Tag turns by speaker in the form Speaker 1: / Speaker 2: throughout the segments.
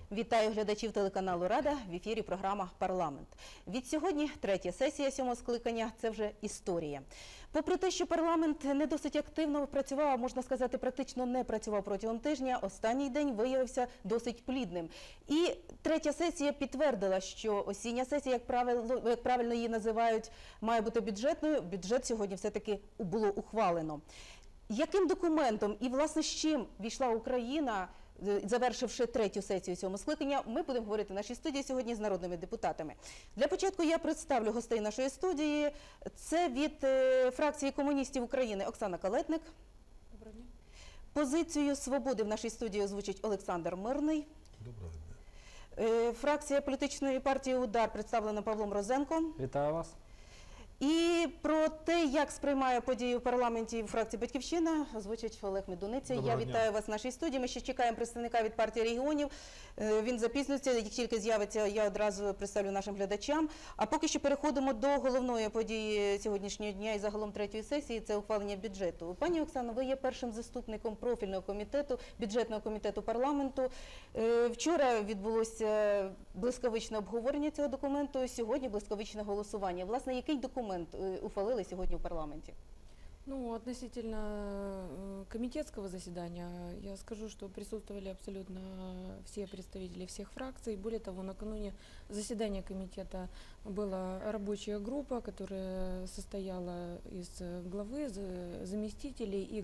Speaker 1: Вітаю глядачів телеканалу «Рада», в ефірі програма «Парламент». Від сьогодні третя сесія 7-го скликання – це вже історія. Попри те, що парламент не досить активно працював, а можна сказати, практично не працював протягом тижня, останній день виявився досить плідним. І третя сесія підтвердила, що осіння сесія, як правильно її називають, має бути бюджетною. Бюджет сьогодні все-таки було ухвалено. Яким документом і, власне, з чим війшла Україна, завершивши третю сесію 7-го скликання, ми будемо говорити в нашій студії сьогодні з народними депутатами. Для початку я представлю гостей нашої студії. Це від фракції комуністів України Оксана Калетник.
Speaker 2: Доброго дня.
Speaker 1: Позицію «Свободи» в нашій студії озвучить Олександр Мирний.
Speaker 3: Доброго дня.
Speaker 1: Фракція політичної партії «Удар» представлена Павлом Розенко.
Speaker 4: Вітаю вас.
Speaker 1: І про те, як сприймає події в парламенті фракції «Батьківщина», озвучить Олег Медуниця. Я вітаю вас в нашій студії. Ми ще чекаємо представника від партії регіонів. Він запізнюється, як тільки з'явиться, я одразу представлю нашим глядачам. А поки що переходимо до головної події сьогоднішнього дня і загалом третьої сесії – це ухвалення бюджету. Пані Оксано, ви є першим заступником профільного комітету, бюджетного комітету парламенту. Вчора відбулося блискавичне обговорення цього документу, сьогодні блискавичне голосування. Власне, який документ ухвалили сьогодні в парламенте?
Speaker 2: Ну, относительно комитетского заседания, я скажу, что присутствовали абсолютно все представители всех фракций. Более того, накануне заседания комитета была рабочая группа, которая состояла из главы, заместителей и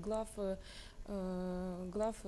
Speaker 2: глав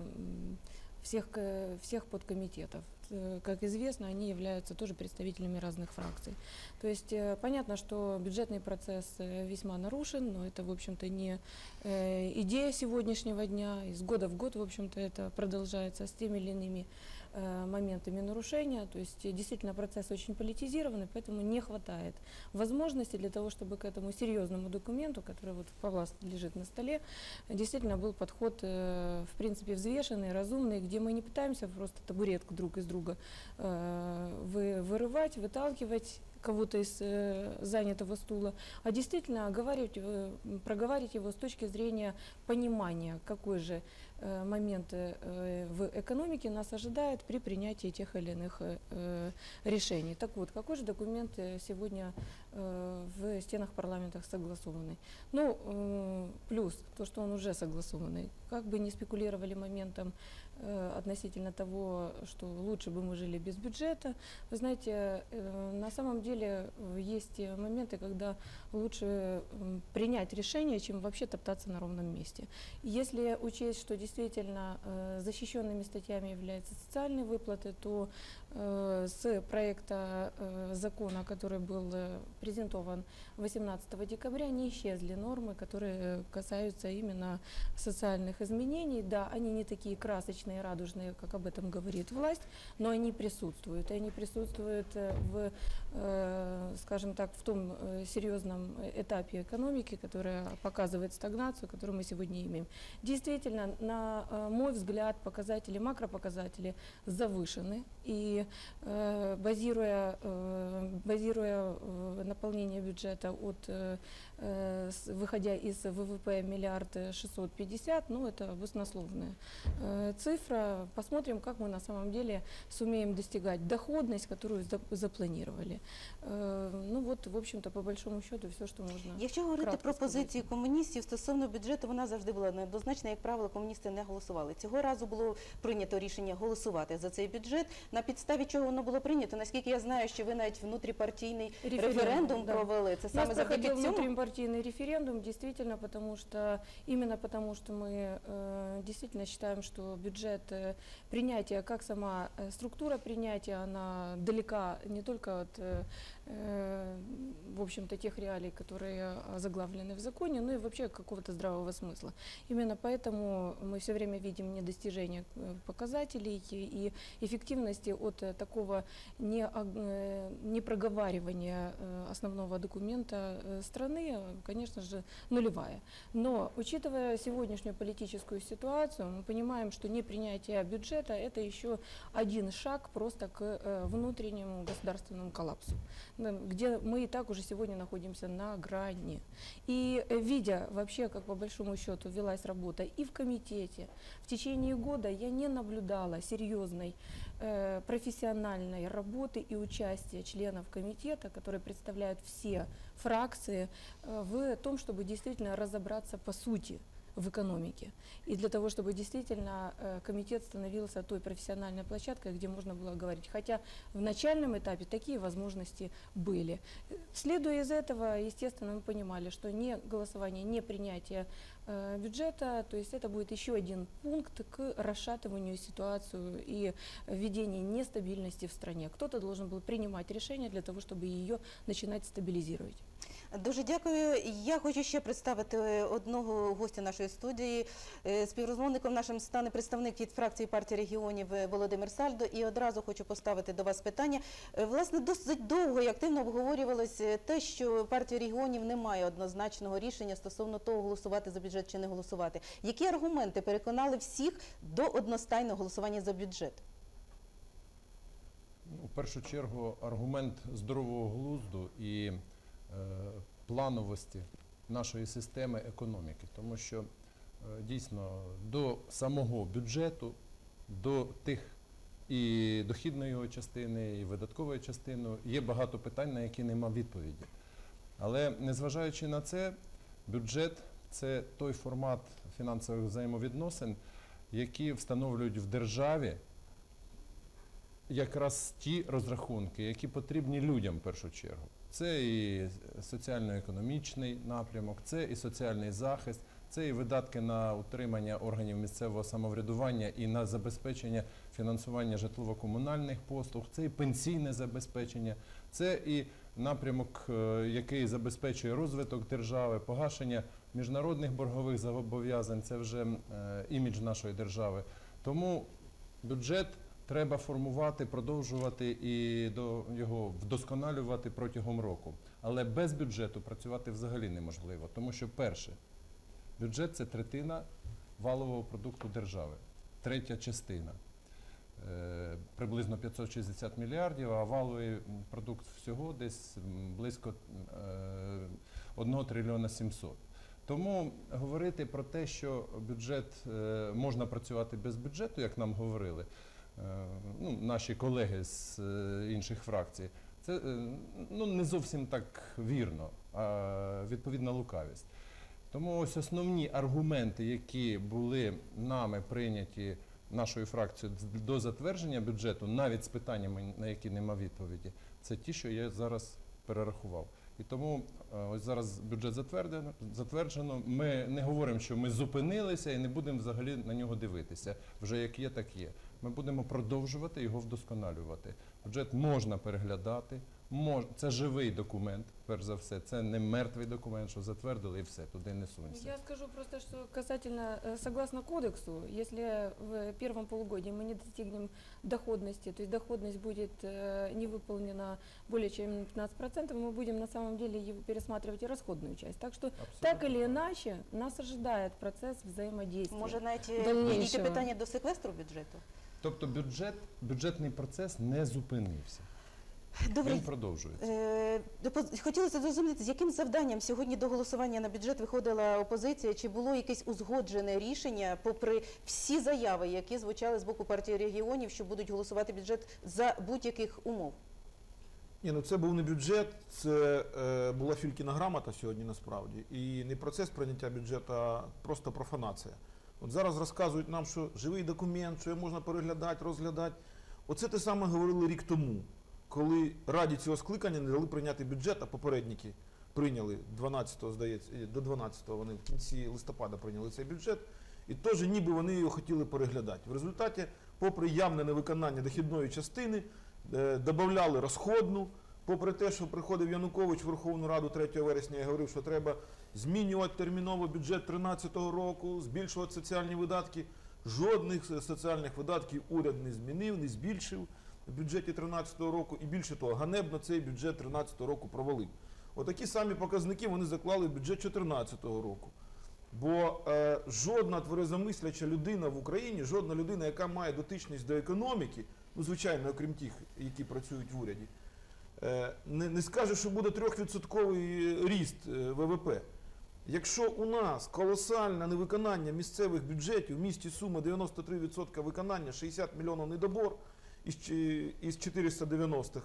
Speaker 2: всех подкомитетов. Как известно, они являются тоже представителями разных фракций. То есть понятно, что бюджетный процесс весьма нарушен, но это, в общем-то, не идея сегодняшнего дня. Из года в год, в общем-то, это продолжается с теми или иными моментами нарушения. То есть действительно процесс очень политизированный, поэтому не хватает возможности для того, чтобы к этому серьезному документу, который вот у вас лежит на столе, действительно был подход, в принципе, взвешенный, разумный, где мы не пытаемся просто табуретку друг из друга вырывать, выталкивать кого-то из занятого стула, а действительно проговаривать его с точки зрения понимания, какой же момент в экономике нас ожидает при принятии тех или иных решений. Так вот, какой же документ сегодня в стенах парламента согласованный? Ну, плюс то, что он уже согласованный. Как бы ни спекулировали моментом относительно того, что лучше бы мы жили без бюджета, вы знаете, на самом деле есть моменты, когда лучше принять решение, чем вообще топтаться на ровном месте. Если учесть, что действительно защищенными статьями являются социальные выплаты, то с проекта закона, который был презентован 18 декабря, не исчезли нормы, которые касаются именно социальных изменений. Да, они не такие красочные, радужные, как об этом говорит власть, но они присутствуют. И они присутствуют скажем так, в том серьезном этапе экономики, которая показывает стагнацию, которую мы сегодня имеем. Действительно, на мой взгляд, показатели, макропоказатели завышены. И базируя наполнение бюджета выходя из ВВП 1 650 000 000, ну это баснословная цифра. Посмотрим, как мы на самом деле сумеем достигать доходность, которую запланировали. Ну вот, в общем-то, по большому счету, все, що можна.
Speaker 1: Якщо говорити про позицію комуністів стосовно бюджету, вона завжди була неоднозначна, як правило, комуністи не голосували. Цього разу було прийнято рішення голосувати за цей бюджет. На підставі чого воно було прийнято? Наскільки я знаю, що ви навіть внутріпартійний референдум провели. Це саме завдяки цьому?
Speaker 2: Внутрипартийный референдум, действительно, потому что мы действительно считаем, что бюджет принятия, как сама структура принятия, она далека не только от в общем-то, тех реалий, которые заглавлены в законе, ну и вообще какого-то здравого смысла. Именно поэтому мы все время видим недостижение показателей и эффективности от такого непроговаривания основного документа страны, конечно же, нулевая. Но, учитывая сегодняшнюю политическую ситуацию, мы понимаем, что непринятие бюджета – это еще один шаг просто к внутреннему государственному коллапсу, где мы и так уже сегодня находимся на грани. И видя вообще, как по большому счету велась работа и в комитете, в течение года я не наблюдала серьезной профессиональной работы и участия членов комитета, которые представляют все фракции, в том, чтобы действительно разобраться по сути в экономике. И для того, чтобы действительно комитет становился той профессиональной площадкой, где можно было говорить. Хотя в начальном этапе такие возможности были. Следуя из этого, естественно, мы понимали, что не голосование, не принятие бюджета, то есть это будет еще один пункт к расшатыванию ситуации и введению нестабильности в стране. Кто-то должен был принимать решения для того, чтобы ее начинать стабилизировать.
Speaker 1: Дуже дякую. Я хочу ще представити одного гостя нашої студії. Співрозмовником нашим стане представник від фракції партії регіонів Володимир Сальдо. І одразу хочу поставити до вас питання. Власне, досить довго і активно обговорювалося те, що партія регіонів не має однозначного рішення стосовно того, голосувати за бюджет чи не голосувати. Які аргументи переконали всіх до одностайного голосування за бюджет?
Speaker 4: У першу чергу аргумент здорового глузду і плановості нашої системи економіки, тому що дійсно до самого бюджету, до тих і дохідної його частини, і видаткової частини є багато питань, на які нема відповіді. Але незважаючи на це, бюджет – це той формат фінансових взаємовідносин, які встановлюють в державі якраз ті розрахунки, які потрібні людям в першу чергу. Це і соціально-економічний напрямок, це і соціальний захист, це і видатки на утримання органів місцевого самоврядування і на забезпечення фінансування житлово-комунальних послуг, це і пенсійне забезпечення, це і напрямок, який забезпечує розвиток держави, погашення міжнародних боргових зобов'язань, це вже імідж нашої держави. Тому бюджет треба формувати, продовжувати і його вдосконалювати протягом року. Але без бюджету працювати взагалі неможливо. Тому що, перше, бюджет – це третина валового продукту держави. Третя частина. Приблизно 560 мільярдів, а валовий продукт всього десь близько 1 трильйона 700. Тому говорити про те, що бюджет можна працювати без бюджету, як нам говорили, наші колеги з інших фракцій, це не зовсім так вірно, а відповідна лукавість. Тому ось основні аргументи, які були нами прийняті, нашою фракцією, до затвердження бюджету, навіть з питаннями, на які нема відповіді, це ті, що я зараз перерахував. І тому ось зараз бюджет затверджено. Ми не говоримо, що ми зупинилися і не будемо взагалі на нього дивитися. Вже як є, так є. Ми будемо продовжувати його вдосконалювати. Бюджет можна переглядати, це живий документ, перш за все, це не мертвий документ, що затвердили і все, туди не сунься.
Speaker 2: Я скажу просто, что касательно, согласно кодексу, если в первом полугодии мы не достигнем доходности, то есть доходность будет не выполнена более чем 15%, мы будем на самом деле пересматривать и расходную часть. Так что,
Speaker 4: Абсолютно.
Speaker 2: так или иначе, нас ожидает процесс взаимодействия.
Speaker 1: Може навіть
Speaker 2: Дальнейшего.
Speaker 1: підійти питання до секвестру бюджету?
Speaker 4: Тобто бюджетний процес не зупинився.
Speaker 1: Добре.
Speaker 4: Він продовжується.
Speaker 1: Хотілося зрозуміти, з яким завданням сьогодні до голосування на бюджет виходила опозиція? Чи було якесь узгоджене рішення, попри всі заяви, які звучали з боку партії регіонів, що будуть голосувати бюджет за будь-яких умов?
Speaker 5: Ні, це був не бюджет, це була Фількіна грамота сьогодні насправді. І не процес прийняття бюджету, а просто профанація. От зараз розказують нам, що живий документ, що його можна переглядати, розглядати. Оце те саме говорили рік тому, коли Раді цього скликання не дали прийняти бюджет, а попередники прийняли 12-го, здається, до 12-го вони в кінці листопада прийняли цей бюджет, і теж ніби вони його хотіли переглядати. В результаті, попри явне невиконання дохідної частини, додавали розходну, попри те, що приходив Янукович в Верховну Раду 3 вересня і говорив, що треба змінювати терміново бюджет 2013 року, збільшувати соціальні видатки. Жодних соціальних видатків уряд не змінив, не збільшив в бюджеті 2013 року. І більше того, ганебно цей бюджет 2013 року провалив. Отакі самі показники вони заклали в бюджет 2014 року. Бо жодна тверезомисляча людина в Україні, жодна людина, яка має дотичність до економіки, ну, звичайно, окрім тих, які працюють в уряді, не скаже, що буде 3% ріст ВВП. Якщо у нас колосальне невиконання місцевих бюджетів, в місті Суми 93% виконання, 60 мільйонів недобор, із 490-х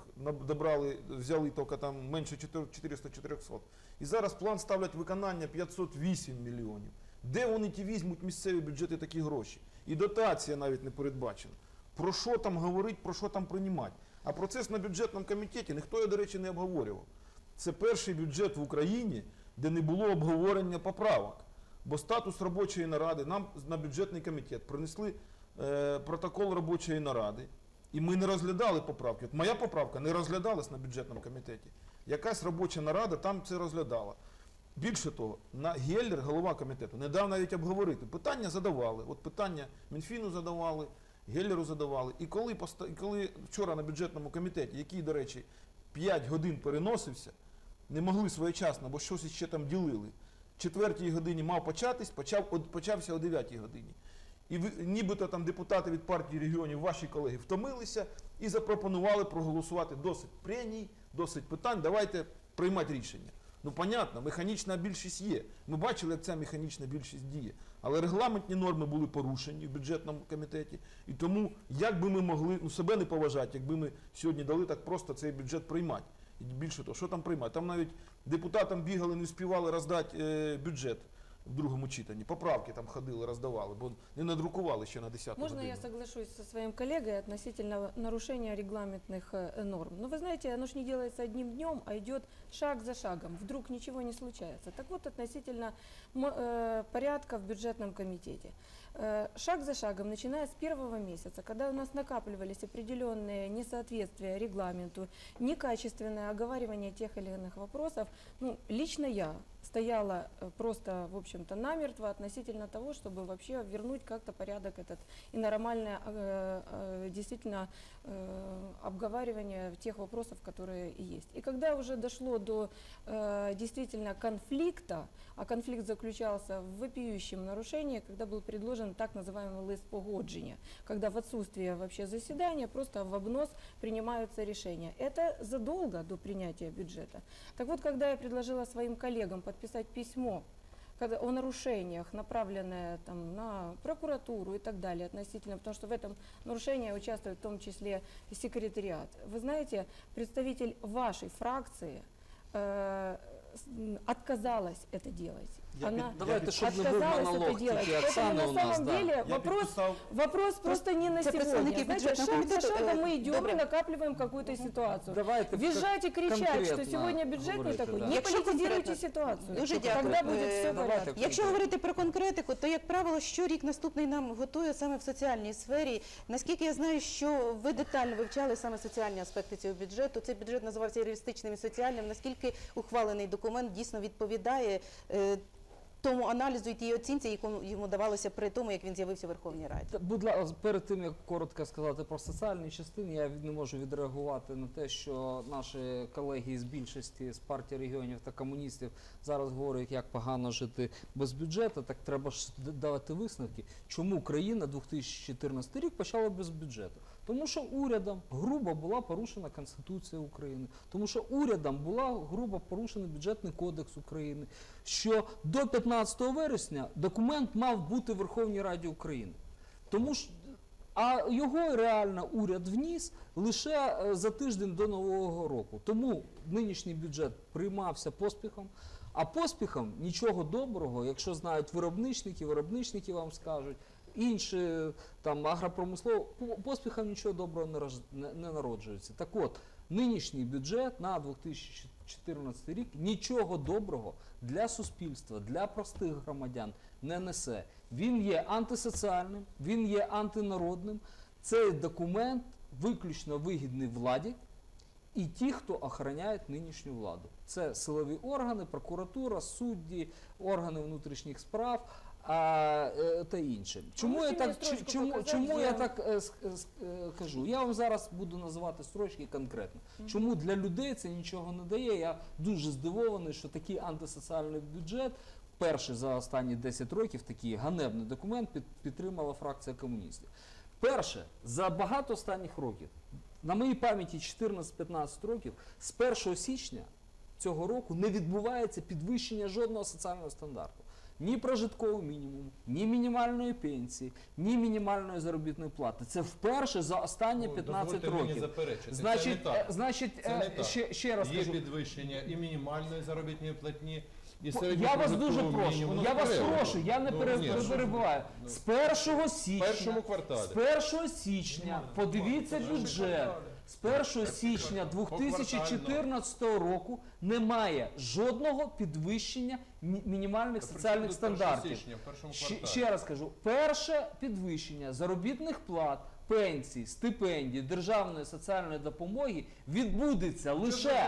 Speaker 5: взяли тільки там менше 400-400. І зараз план ставлять виконання 508 мільйонів. Де вони ті візьмуть місцеві бюджети такі гроші? І дотація навіть не передбачена. Про що там говорити, про що там приймати? А процес на бюджетному комітеті ніхто його, до речі, не обговорював. Це перший бюджет в Україні, де не було обговорення поправок. Бо статус робочої наради, нам на бюджетний комітет принесли протокол робочої наради, і ми не розглядали поправки. От моя поправка не розглядалась на бюджетному комітеті. Якась робоча нарада там це розглядала. Більше того, Геллер, голова комітету, не дав навіть обговорити. Питання задавали. От питання Мінфіну задавали, Геллеру задавали. І коли вчора на бюджетному комітеті, який, до речі, 5 годин переносився, не могли своєчасно, бо щось ще там ділили. В 4-й годині мав початись, почався о 9-й годині. І нібито там депутати від партії регіонів, ваші колеги, втомилися і запропонували проголосувати досить преній, досить питань, давайте приймати рішення. Ну, понятно, механічна більшість є. Ми бачили, як ця механічна більшість діє. Але регламентні норми були порушені в бюджетному комітеті. І тому, як би ми могли себе не поважати, якби ми сьогодні дали так просто цей бюджет приймати. І більше того, що там приймати? Там навіть депутатам бігали, не встигали роздати бюджет в другому читанні. Поправки там ходили, роздавали, бо не надрукували ще на 10-ту
Speaker 2: Можно
Speaker 5: годину.
Speaker 2: я соглашусь со своим коллегой относительно нарушения регламентных норм? Но вы знаете, оно ж не делается одним днем, а идет шаг за шагом. Вдруг ничего не случается. Так вот, относительно порядка в бюджетном комитете. Шаг за шагом, начиная с первого месяца, когда у нас накапливались определенные несоответствия регламенту, некачественное оговаривание тех или иных вопросов, ну, лично я стояла просто, в общем-то, намертво относительно того, чтобы вообще вернуть как-то порядок этот и нормальное действительно обговаривание тех вопросов, которые есть. И когда уже дошло до действительно конфликта, а конфликт заключался в вопиющем нарушении, когда был предложен так называемый лист погоджения, когда в отсутствие вообще заседания просто в обнос принимаются решения. Это задолго до принятия бюджета. Так вот, когда я предложила своим коллегам подписать письмо о нарушениях, направленное там, на прокуратуру и так далее относительно, потому что в этом нарушении участвует в том числе и секретариат. Вы знаете, представитель вашей фракции отказалась это делать.
Speaker 6: Давайте, щоб не був монолог, тільки Оксана у нас.
Speaker 2: На самом деле вопрос просто не на сегодня. Знаете, шаг за шагом мы идем и накапливаем какую-то ситуацию.
Speaker 6: Давайте
Speaker 2: визжать и кричать, что сегодня бюджет не такой. Не политизируйте ситуацию.
Speaker 1: Дуже дякую.
Speaker 2: Тогда будет все в порядке.
Speaker 1: Якщо говорити про конкретику, то, як правило, щорік наступний нам готує саме в соціальній сфері. Наскільки я знаю, що ви детально вивчали саме соціальні аспекти цього бюджету. Цей бюджет називався реалістичним і соціальним. Наскільки ухвалений документ дійсно відповідає тому аналізу і тій оцінці, яку йому давалося при тому, як він з'явився в Верховній Раді?
Speaker 6: Будь ласка, перед тим, як коротко сказати про соціальні частини, я не можу відреагувати на те, що наші колеги з більшості, з партії регіонів та комуністів зараз говорять, як погано жити без бюджету. Так треба ж давати висновки. Чому країна 2014 рік почала без бюджету? Тому що урядом грубо була порушена Конституція України, тому що урядом була грубо порушений бюджетний кодекс України, що до 15 вересня документ мав бути в Верховній Раді України. А його реально уряд вніс лише за тиждень до Нового року. Тому нинішній бюджет приймався поспіхом. А поспіхом нічого доброго, якщо знають виробничники вам скажуть, інші там агропромислово, поспіхом нічого доброго не народжується. Так от, нинішній бюджет на 2014 рік нічого доброго для суспільства, для простих громадян не несе. Він є антисоціальним, він є антинародним. Цей документ виключно вигідний владі і ті, хто охороняють нинішню владу. Це силові органи, прокуратура, судді, органи внутрішніх справ та інше. Чому я так кажу? Я вам зараз буду називати строчки конкретно. Чому для людей це нічого не дає? Я дуже здивований, що такий антисоціальний бюджет, перший за останні 10 років, такий ганебний документ підтримала фракція комуністів. Перше, за багато останніх років, на моїй пам'яті 14-15 років, з 1 січня цього року не відбувається підвищення жодного соціального стандарту. ні прожиткового мінімуму, ні мінімальної пенсії, ні мінімальної заробітної плати. Це вперше за останні 15
Speaker 4: Дозвольте мені
Speaker 6: років.
Speaker 4: заперечити.
Speaker 6: Значить,
Speaker 4: Це не так.
Speaker 6: ще раз
Speaker 4: Є
Speaker 6: кажу.
Speaker 4: підвищення і мінімальної заробітної платні, і
Speaker 6: Я вас дуже прошу, я не перебиваю. З 1 січня,
Speaker 4: першому кварталі.
Speaker 6: з 1 січня, подивіться бюджет, з 1 січня 2014 року немає жодного підвищення мінімальних соціальних стандартів. Ще раз кажу, перше підвищення заробітних плат, пенсій, стипендій, державної соціальної допомоги відбудеться лише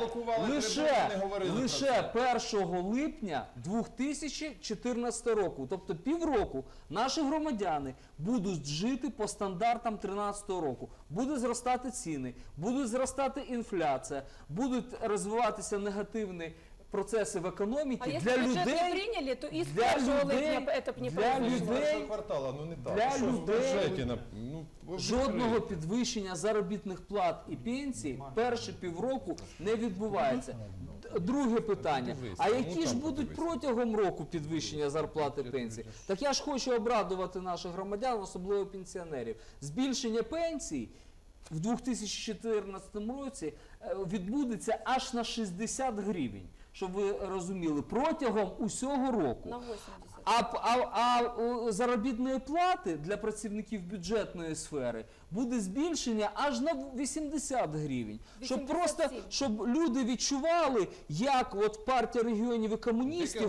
Speaker 6: 1 липня 2014 року. Тобто півроку наші громадяни будуть жити по стандартам 2013 року. Будуть зростати ціни, буде зростати інфляція, будуть розвиватися негативні процеси в економіці.
Speaker 2: А
Speaker 6: для
Speaker 2: если бюджет
Speaker 6: людей,
Speaker 2: не приняли, то и с
Speaker 6: для
Speaker 2: 1
Speaker 6: людей-
Speaker 2: липня это б не
Speaker 6: для
Speaker 2: произошло.
Speaker 6: людей-
Speaker 4: квартала, ну не так.
Speaker 6: для
Speaker 4: Що в
Speaker 6: людей-
Speaker 4: бюджеті
Speaker 6: жодного підвищення заробітних плат і пенсій перші півроку не відбувається. Друге питання. А які ж будуть протягом року підвищення зарплати і пенсій? Так я ж хочу обрадувати наших громадян, особливо пенсіонерів. Збільшення пенсій в 2014 році відбудеться аж на 60 гривень, щоб ви розуміли, протягом усього року.
Speaker 2: На 80.
Speaker 6: А заробітної плати для працівників бюджетної сфери буде збільшення аж на 80 гривень. Щоб
Speaker 2: 87.
Speaker 6: просто, щоб люди відчували, як от партія регіонів і комуністів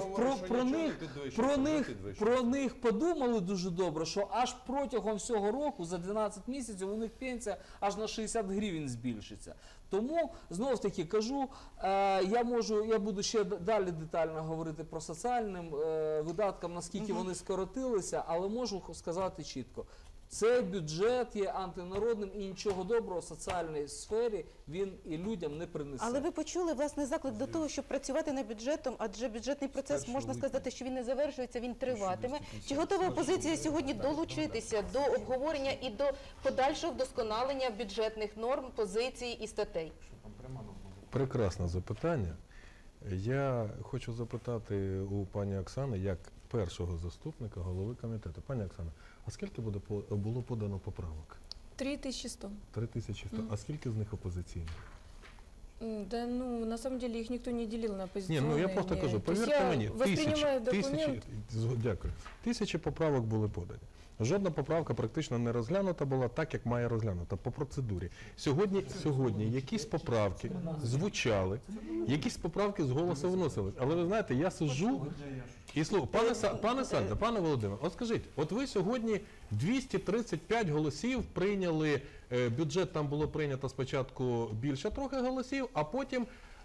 Speaker 6: про них подумали дуже добре, що аж протягом всього року, за 12 місяців, у них пенсія аж на 60 гривень збільшиться. Тому, знов таки кажу, я буду ще далі детально говорити про соціальним видаткам, наскільки вони скоротилися, але можу сказати чітко, цей бюджет є антинародним і нічого доброго в соціальній сфері він і людям не принесе.
Speaker 1: Але ви почули, власне, заклик до того, щоб працювати над бюджетом, адже бюджетний процес, можна сказати, що він не завершується, він триватиме. Чи готова опозиція сьогодні долучитися до обговорення і до подальшого вдосконалення бюджетних норм, позицій і статей?
Speaker 3: Прекрасне запитання. Я хочу запитати у пані Оксани, як першого заступника голови комітету. Пані Оксана, а скільки було подано поправок?
Speaker 2: 3100.
Speaker 3: 3100. А скільки з них опозиційних?
Speaker 2: Да, ну, на самом деле их никто не делил на
Speaker 3: Ні,
Speaker 2: оппозиционные.
Speaker 3: ну я просто
Speaker 2: не-
Speaker 3: кажу,
Speaker 2: То есть
Speaker 3: повірте
Speaker 2: я
Speaker 3: мені,
Speaker 2: воспринимаю документ.
Speaker 3: дякую. Тисячі поправок були подані. Жодна поправка практично не розглянута була так, як має розглянута, по процедурі. Сьогодні якісь поправки звучали, якісь поправки з голосу вносились. Але ви знаєте, я сиджу і слухаю. Пане Сальдо, пане Володимир, от скажіть, от ви сьогодні 235 голосів прийняли, бюджет там було прийнято спочатку більше трохи голосів, а потім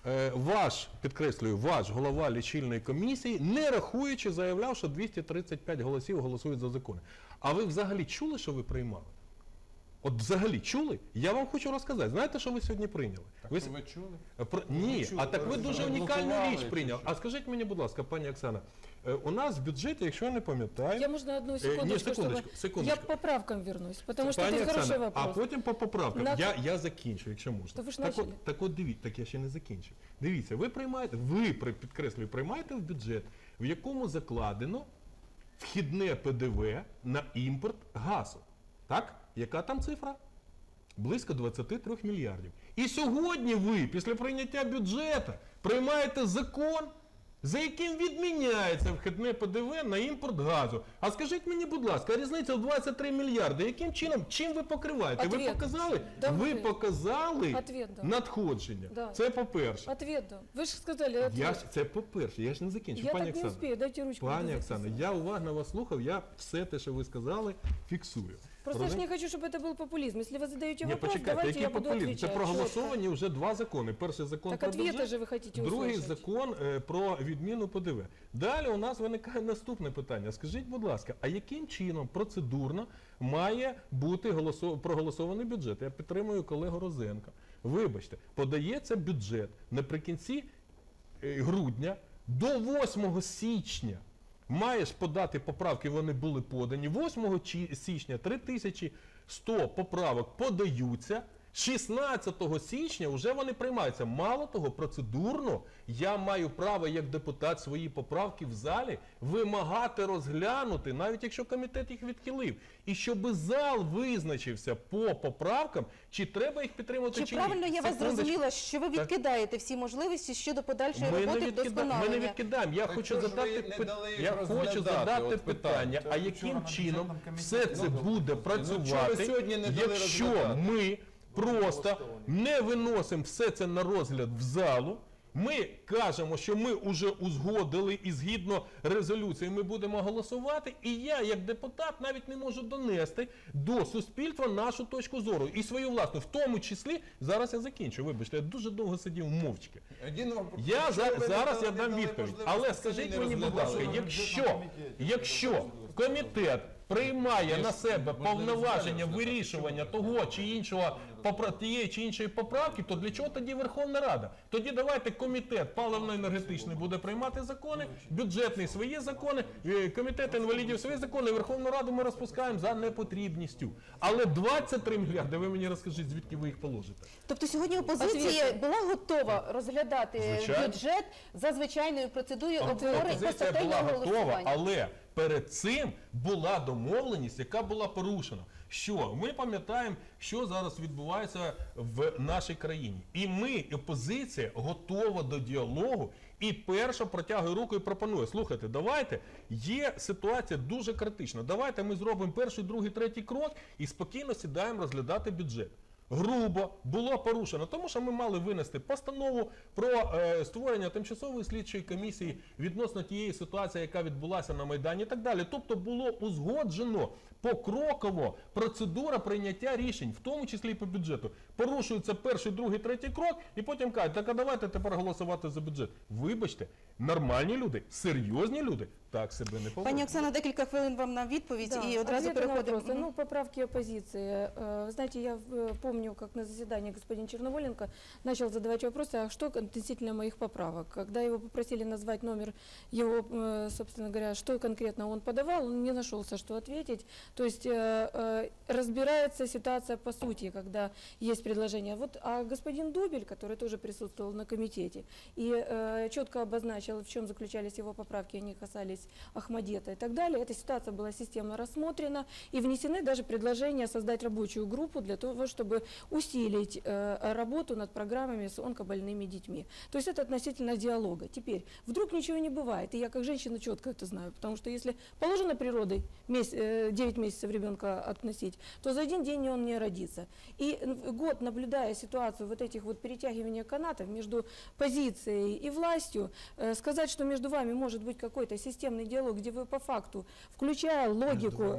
Speaker 3: ваш голова лічильної комісії, не рахуючи, заявляв, що 235 голосів голосують за закони. А ви взагалі чули, що ви приймали? От взагалі чули? Я вам хочу розказати. Знаєте, що ви сьогодні прийняли?
Speaker 4: Ви чули?
Speaker 3: Ні, а так ви дуже унікальну
Speaker 4: голосували,
Speaker 3: річ прийняли.
Speaker 4: чи що?
Speaker 3: А скажіть мені, будь ласка, пані Оксана, у нас в бюджеті, якщо я не пам'ятаю...
Speaker 2: Я, можно, одну секундочку,
Speaker 3: Ні,
Speaker 2: чтобы...
Speaker 3: секундочку.
Speaker 2: Я к поправкам вернусь, потому что
Speaker 3: Пані
Speaker 2: это хороший
Speaker 3: Оксана,
Speaker 2: вопрос.
Speaker 3: а потім по поправкам.
Speaker 2: На-
Speaker 3: Я закінчу, якщо можна.
Speaker 2: Та ви ж
Speaker 3: так,
Speaker 2: начали.
Speaker 3: так от дивіться, так я ще не закінчив. Дивіться, підкреслюю, приймаєте в бюджет, в якому закладено вхідне ПДВ на імпорт газу. Так? Яка там цифра? Близько 23 мільярдів. І сьогодні ви, після прийняття бюджету, приймаєте закон, за яким відміняється вхідне ПДВ на імпорт газу. А скажіть мені, будь ласка, різниця в 23 мільярди, яким чином, чим ви покриваєте? Ви
Speaker 2: Ответ.
Speaker 3: показали?
Speaker 2: Да,
Speaker 3: Ви
Speaker 2: ответ.
Speaker 3: показали
Speaker 2: Ответ, да.
Speaker 3: надходження.
Speaker 2: Да.
Speaker 3: Це по-перше.
Speaker 2: Ответ, да. Вы же сказали ответ.
Speaker 3: Це по-перше, я ж не закінчив.
Speaker 2: Я
Speaker 3: Пані
Speaker 2: так не
Speaker 3: Оксано.
Speaker 2: успею, дайте ручку.
Speaker 3: Пані
Speaker 2: буду
Speaker 3: Оксано,
Speaker 2: записывать.
Speaker 3: я уважно вас слухав, я все те, що ви сказали, фіксую.
Speaker 2: Просто я ж не хочу, чтобы это был популизм. Если вы задаете
Speaker 3: Ні,
Speaker 2: вопрос,
Speaker 3: почекайте,
Speaker 2: давайте
Speaker 3: який
Speaker 2: я буду
Speaker 3: популізм?
Speaker 2: отвечать.
Speaker 3: Це проголосовані вже два закони. Перший закон
Speaker 2: Так
Speaker 3: про
Speaker 2: ответа
Speaker 3: бюджет,
Speaker 2: же вы хотите
Speaker 3: другий
Speaker 2: услышать.
Speaker 3: закон про відміну ПДВ. Далі у нас виникає наступне питання. Скажіть, будь ласка, а яким чином процедурно має бути проголосований бюджет? Я підтримую колегу Розенка. Вибачте, подається бюджет наприкінці грудня до 8 січня. Маєш подати поправки, вони були подані. 8 січня 3100 поправок подаються. 16 січня вже вони приймаються. Мало того, процедурно я маю право як депутат свої поправки в залі вимагати розглянути, навіть якщо комітет їх відхилив. І щоб зал визначився по поправкам, чи треба їх підтримувати, чи
Speaker 1: Чи
Speaker 3: ні.
Speaker 1: правильно я вас
Speaker 3: Секундочку.
Speaker 1: зрозуміла, що ви відкидаєте всі можливості щодо подальшої роботи
Speaker 3: Ми не
Speaker 1: вдосконалення?
Speaker 3: відкидаємо. Я
Speaker 4: Так
Speaker 3: хочу
Speaker 4: що ж ви
Speaker 3: задати,
Speaker 4: не дали їх
Speaker 3: я хочу
Speaker 4: розглядати,
Speaker 3: задати
Speaker 4: от
Speaker 3: питання,
Speaker 4: питання.
Speaker 3: а яким чином все це буде
Speaker 4: чого
Speaker 3: працювати,
Speaker 4: ви сьогодні не дали
Speaker 3: якщо
Speaker 4: розглядати?
Speaker 3: ми просто не виносимо все це на розгляд в залу. Ми кажемо, що ми вже узгодили і згідно резолюції ми будемо голосувати, і я, як депутат, навіть не можу донести до суспільства нашу точку зору і свою власну, в тому числі, зараз я закінчу, вибачте, я дуже довго сидів мовчки. Зараз я дам відповідь, але скажіть мені, будь ласка, якщо комітет приймає на себе повноваження вирішування того чи іншого, тієї чи іншої поправки, то для чого тоді Верховна Рада? Тоді давайте комітет паливно-енергетичний буде приймати закони, бюджетний свої закони, комітет інвалідів свої закони, і Верховну Раду ми розпускаємо за непотрібністю. Але 23 мільярди, ви мені розкажіть, звідки ви їх положите?
Speaker 1: Тобто сьогодні опозиція була готова розглядати
Speaker 3: Звичайно.
Speaker 1: бюджет за звичайною процедурою обговорень
Speaker 3: Опозиція була
Speaker 1: постатейного
Speaker 3: готова,
Speaker 1: голосування.
Speaker 3: але перед цим була домовленість, яка була порушена. Що? Ми пам'ятаємо, що зараз відбувається в нашій країні. І ми, опозиція, готова до діалогу і перша протягує руку і пропонує. Слухайте, давайте, є ситуація дуже критична. Давайте ми зробимо перший, другий, третій крок і спокійно сідаємо розглядати бюджет. Грубо було порушено, тому що ми мали винести постанову про створення тимчасової слідчої комісії відносно тієї ситуації, яка відбулася на Майдані і так далі. Тобто було узгоджено покроково процедура прийняття рішень, в тому числі і по бюджету. Порушується перший, другий, третій крок і потім кажуть, так а давайте тепер голосувати за бюджет. Вибачте, нормальні люди, серйозні люди так себе не поводять.
Speaker 1: Пані Оксана, декілька хвилин вам на відповідь
Speaker 2: Да,
Speaker 1: і одразу
Speaker 2: ответы на
Speaker 1: переходимо.
Speaker 2: вопросы. Ну, поправки оппозиции. Вы знаете, я помню, как на заседании господин Черноволенко начал задавать вопросы, а что относительно моих поправок. Когда его попросили назвать номер его, собственно говоря, что конкретно он подавал, он не нашелся, что ответить. То есть разбирается ситуация по сути, когда есть предложение. Вот, а господин Дубель, который тоже присутствовал на комитете и четко обозначил, в чем заключались его поправки, они касались Ахмадета и так далее. Эта ситуация была системно рассмотрена и внесены даже предложения создать рабочую группу для того, чтобы усилить работу над программами с онкобольными детьми. То есть это относительно диалога. Теперь, вдруг ничего не бывает, и я как женщина четко это знаю, потому что если положено природой 9 месяцев ребенка относить, то за один день он не родится. И год, наблюдая ситуацию вот этих вот перетягивания канатов между позицией и властью, сказать, что между вами может быть какой-то системный диалог, где вы по факту, включая логику,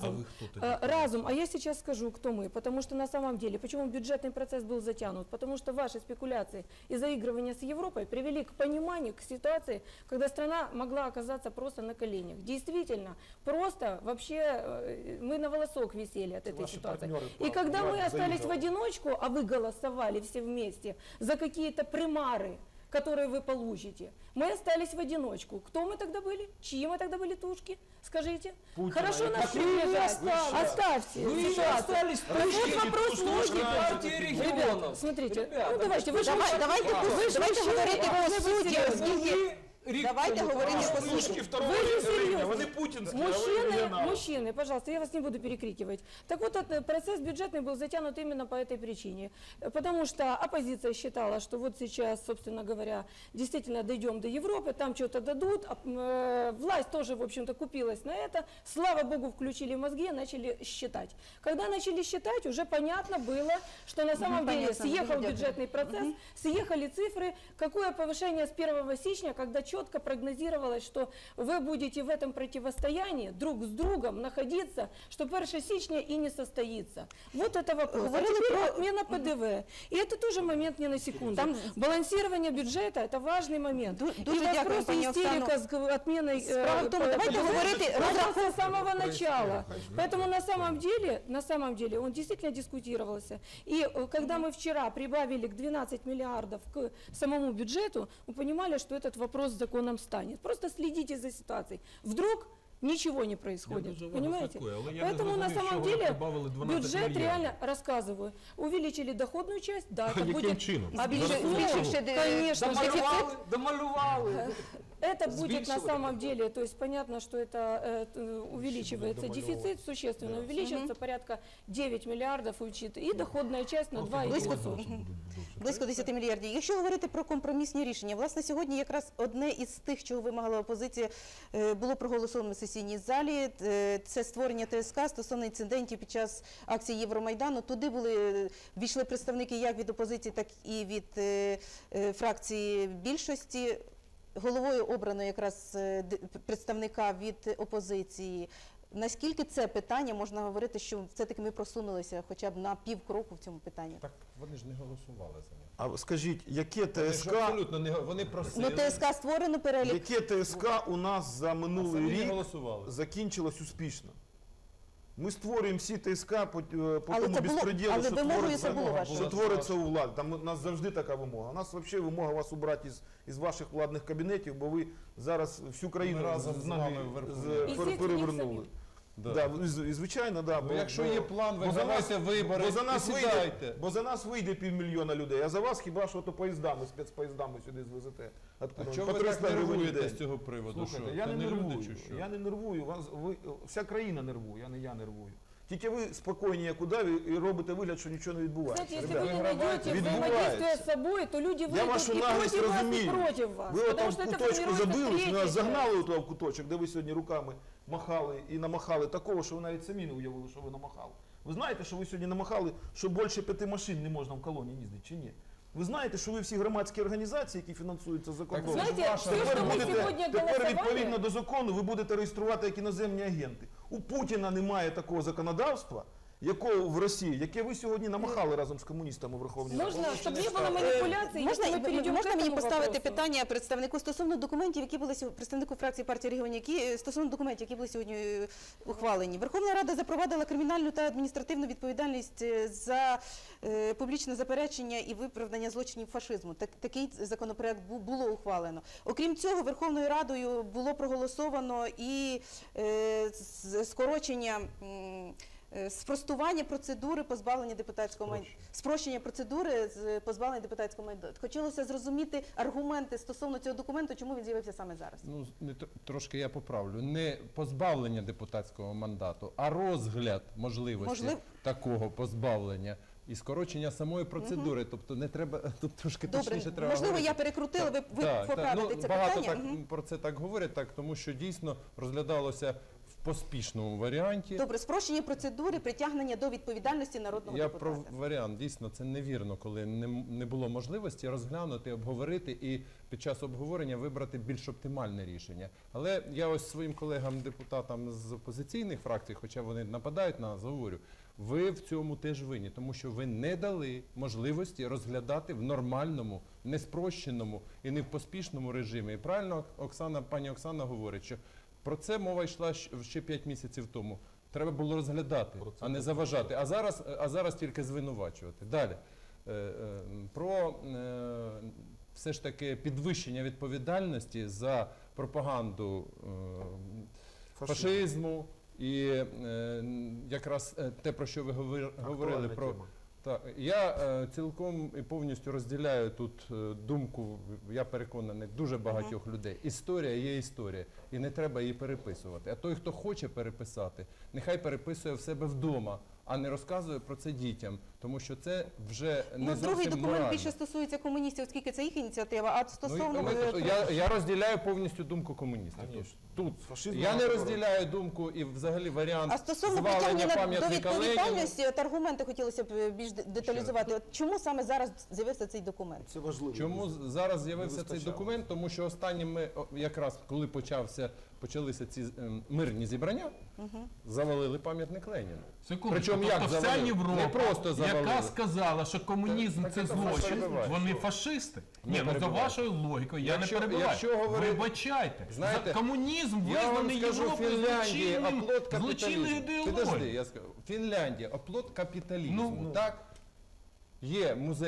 Speaker 2: разум, а я сейчас скажу, кто мы, потому что на самом деле, почему бюджетный процесс был затянут, потому что ваши спекуляции и заигрывания с Европой привели к пониманию, к ситуации, когда страна могла оказаться просто на коленях. Действительно, просто вообще мы на волосок висели от этой ситуации. И когда мы остались в одиночку, а вы голосовали все вместе за какие-то примары, которые вы получите, мы остались в одиночку. Кто мы тогда были? Чьи мы тогда были тушки? Скажите. Хорошо нас приближать. Оставьте ситуацию. Вот вопрос логики. Ребята, смотрите, ну давайте, вы же
Speaker 1: Давайте говорити по суті, оскільки... Давайте говорити по суті.
Speaker 2: Вы же серьезно.
Speaker 5: Вони путінські, а ви регіонали.
Speaker 2: Мужчины, пожалуйста, я вас не буду перекрикивать. Так вот, процесс бюджетный был затянут именно по этой причине. Потому что оппозиция считала, что вот сейчас, собственно говоря, действительно дойдем до Европы, там что-то дадут. Власть тоже, в общем-то, купилась на это. Слава богу, включили мозги, начали считать. Когда начали считать, уже понятно было, что на самом деле съехал бюджетный процесс, съехали цифры, какое повышение с 1 січня, когда четко прогнозировалось, что вы будете в этом противостоянии друг с другом находиться, что 1 січня и не состоится. Вот это вопрос. А теперь отмена ПДВ. И это тоже момент не на секунду.
Speaker 1: Там
Speaker 2: балансирование бюджета – это важный момент.
Speaker 1: Дуже
Speaker 2: и
Speaker 1: дякую,
Speaker 2: вопрос
Speaker 1: пані
Speaker 2: истерика с отменой
Speaker 1: Справа в тому, давайте говорити
Speaker 2: начался с самого начала. Поэтому на самом деле он действительно дискутировался. И когда мы вчера прибавили к 12 миллиардов к самому бюджету, мы понимали, что этот вопрос законом станет. Просто следите за ситуацией. Вдруг ничего не происходит.
Speaker 3: дуже
Speaker 2: Понимаете?
Speaker 3: слідкую, але я не
Speaker 2: Поэтому на
Speaker 3: зрозумів,
Speaker 2: самом
Speaker 3: що ви
Speaker 2: деле
Speaker 3: прибавили 12
Speaker 2: бюджет
Speaker 3: мільярдів.
Speaker 2: реально, рассказываю, увеличили доходную часть, да, это
Speaker 3: Яким
Speaker 2: будет...
Speaker 3: чином?
Speaker 1: Збільшивши
Speaker 2: Конечно, дефицит.
Speaker 6: Домалювали.
Speaker 2: Это будет на
Speaker 6: Сбільшили.
Speaker 2: самом деле, то есть понятно, что это увеличивается дефицит, существенно увеличивается, порядка 9 миллиардов и доходная часть на 2,8.
Speaker 1: Близько 10 мільярдів. Якщо говорити про компромісні рішення, власне, сьогодні якраз одне із тих, чого вимагала опозиція, було проголосовано в сесійній залі. Це створення ТСК стосовно інцидентів під час акції Євромайдану. Туди ввійшли представники як від опозиції, так і від фракції більшості. Головою обрано якраз представника від опозиції. Наскільки це питання, можна говорити, що все-таки ми просунулися хоча б на півкроку в цьому питанні?
Speaker 4: Так вони ж не голосували за нього.
Speaker 5: А скажіть, яке
Speaker 4: Вони ж
Speaker 5: ТСК,
Speaker 4: абсолютно не вони просили.
Speaker 1: Ну, ТСК створено, перелік.
Speaker 5: яке ТСК у нас за минулий
Speaker 4: самі не
Speaker 5: рік
Speaker 4: голосували.
Speaker 5: закінчилось успішно? Ми створюємо всі ТСК по
Speaker 1: Але
Speaker 5: тому
Speaker 1: це було,
Speaker 5: безпреділу,
Speaker 1: але вимогою це було ваше.
Speaker 5: що твориться у владі. Там у нас завжди така вимога. У нас взагалі вимога вас убрати із ваших владних кабінетів, бо ви зараз всю країну
Speaker 4: Ми разом з нами в Верховній Раді.
Speaker 2: І всіх
Speaker 5: перевернули.
Speaker 2: самих.
Speaker 5: Да, і звичайно, да.
Speaker 4: Ну, якщо є план, ви давайте вибори і сідайте.
Speaker 5: Бо за нас вийде 500 000 людей, а за вас хіба що то поїздами, спецпоїздами сюди звезете. Откуда?
Speaker 4: А чого
Speaker 5: По
Speaker 4: ви
Speaker 5: 300
Speaker 4: так
Speaker 5: гривень в
Speaker 4: нервуєте
Speaker 5: день.
Speaker 4: з цього приводу?
Speaker 5: Слухайте,
Speaker 4: Що?
Speaker 5: я
Speaker 4: То
Speaker 5: не
Speaker 4: люди
Speaker 5: нервую,
Speaker 4: чи що?
Speaker 5: я не нервую, вся країна нервує, а не я нервую. Тільки ви спокійні, як удаві, і робите вигляд, що нічого не відбувається.
Speaker 2: Знаете, если
Speaker 5: Ребята,
Speaker 2: вы не найдете
Speaker 5: відбувається.
Speaker 2: взаимодействия с собой, то люди
Speaker 5: Я
Speaker 2: выйдут
Speaker 5: вашу
Speaker 2: и
Speaker 5: наглость
Speaker 2: против вас, и
Speaker 5: розумію.
Speaker 2: против вас.
Speaker 5: Ви
Speaker 2: Потому
Speaker 5: там
Speaker 2: что
Speaker 5: в
Speaker 2: это
Speaker 5: куточку
Speaker 2: формируется
Speaker 5: забились,
Speaker 2: третья
Speaker 5: нас
Speaker 2: часть.
Speaker 5: загнали у того куточок, де ви сьогодні руками махали і намахали такого, що ви навіть самі не уявили, що ви намахали. Ви знаєте, що ви сьогодні намахали, що більше 5 машин не можна в колоні їздити, чи ні? Ви знаєте, що ви всі громадські організації, які фінансуються за кордоном,
Speaker 2: Знаете,
Speaker 4: ваша-
Speaker 2: все,
Speaker 5: тепер
Speaker 2: что мы сегодня
Speaker 5: тепер відповідно
Speaker 2: голосовали,
Speaker 5: до закону ви будете реєструвати як іноземні агенти. У Путіна немає такого законодавства, якого в Росії, яке ви сьогодні намахали разом з комуністами в Верховній Раді.
Speaker 2: нужно, чтобы не было манипуляций,
Speaker 1: Можна,
Speaker 2: если мы перейдем
Speaker 1: можна
Speaker 2: к
Speaker 1: мені
Speaker 2: этому
Speaker 1: поставити
Speaker 2: вопросу?
Speaker 1: питання представнику стосовно документів, які були представнику фракції партії регіонів, стосовно документів, які були сьогодні ухвалені. Верховна Рада запровадила кримінальну та адміністративну відповідальність за публічне заперечення і виправдання злочинів фашизму. Такий законопроект було ухвалено. Окрім цього, Верховною Радою було проголосовано і скорочення спростування процедури позбавлення депутатського майна, спрощення процедури з позбавлення депутатського майна. Хотілося зрозуміти аргументи стосовно цього документу, чому він з'явився саме зараз.
Speaker 4: Ну, трошки я поправлю. Не позбавлення депутатського мандату, а розгляд можливості такого позбавлення. І скорочення самої процедури, тобто не треба, тут трошки
Speaker 1: Добре,
Speaker 4: точніше треба
Speaker 1: можливо,
Speaker 4: говорити.
Speaker 1: я перекрутила, ви
Speaker 4: Так,
Speaker 1: поправите це
Speaker 4: багато
Speaker 1: питання.
Speaker 4: так, про це так говорять, так, тому що дійсно розглядалося в поспішному варіанті.
Speaker 1: Добре, спрощення процедури притягнення до відповідальності народного
Speaker 4: Я
Speaker 1: депутата.
Speaker 4: про варіант, дійсно, це невірно, коли не було можливості розглянути, обговорити і під час обговорення вибрати більш оптимальне рішення. Але я ось своїм колегам-депутатам з опозиційних фракцій, хоча вони нападають на нас, говорю, ви в цьому теж винні, тому що ви не дали можливості розглядати в нормальному, не спрощеному і не в поспішному режимі. І правильно пані Оксана говорить, що про це мова йшла ще 5 місяців тому. Треба було розглядати, а не заважати. А зараз тільки звинувачувати. Далі. Про все ж таки підвищення відповідальності за пропаганду фашизму і якраз те, про що ви говорили. Так, я цілком і повністю розділяю тут думку, я переконаний, дуже багатьох людей. Історія є історія, і не треба її переписувати. А той, хто хоче переписати, нехай переписує в себе вдома, а не розказує про це дітям, тому що це вже не зовсім
Speaker 1: другий документ
Speaker 4: морально.
Speaker 1: більше стосується комуністів, оскільки це їх ініціатива, а стосовно...
Speaker 4: Я розділяю повністю думку комуністів. Тут
Speaker 5: Фашизм
Speaker 4: я не
Speaker 5: наоборот.
Speaker 4: розділяю думку і взагалі варіант
Speaker 1: А стосовно
Speaker 4: звалення
Speaker 1: притягнення до
Speaker 4: пам'ятника Леніну.
Speaker 1: відповідальності, от аргументи хотілося б більш деталізувати. От чому саме зараз з'явився цей документ?
Speaker 5: Це важливо.
Speaker 4: Чому зараз з'явився цей
Speaker 5: вистачало.
Speaker 4: документ? Тому що останніми, якраз коли почалися ці мирні зібрання, завалили пам'ятник Леніну.
Speaker 3: Секунду,
Speaker 4: Причому як
Speaker 3: тобто вся
Speaker 4: завалили?
Speaker 3: Європа,
Speaker 4: Не просто завалили.
Speaker 3: яка сказала, що комунізм
Speaker 4: Так
Speaker 3: це
Speaker 4: це
Speaker 3: злочин,
Speaker 4: перебиваєш.
Speaker 3: вони фашисти.
Speaker 4: Не
Speaker 3: Ні, ну за
Speaker 4: перебивай.
Speaker 3: вашою логікою, я
Speaker 4: Якщо-
Speaker 3: не перебиваю.
Speaker 4: якщо говорити-
Speaker 3: Вибачайте,
Speaker 4: Знаєте,
Speaker 3: комунізм
Speaker 4: Я вам
Speaker 3: визнаний
Speaker 4: скажу,
Speaker 3: Європою
Speaker 4: Фінляндія оплот
Speaker 3: злочинною
Speaker 4: капіталізму. Підожди,
Speaker 3: ідеологією.
Speaker 4: я скажу. Фінляндія оплот капіталізму.
Speaker 3: Ну.
Speaker 4: Так? Є музей